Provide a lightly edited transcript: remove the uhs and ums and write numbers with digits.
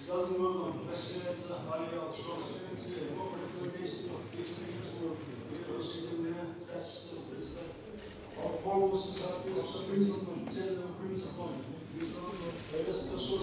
Сказанным выводом поощряется авиаутсорсинг, его противодействие экстремизму и повышительное качество полностью соответствует принципам, цельным принципам международного